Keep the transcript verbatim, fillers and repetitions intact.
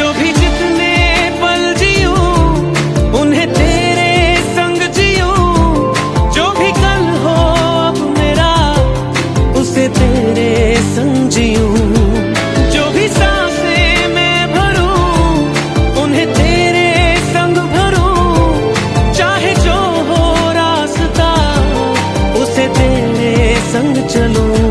जो भी जितने पल जियूं उन्हें तेरे संग जियूं, जो भी कल हो अब मेरा उसे तेरे संग जियूं, जो भी सांसें मैं भरूं उन्हें तेरे संग भरूं, चाहे जो हो रास्ता उसे तेरे संग चलूं।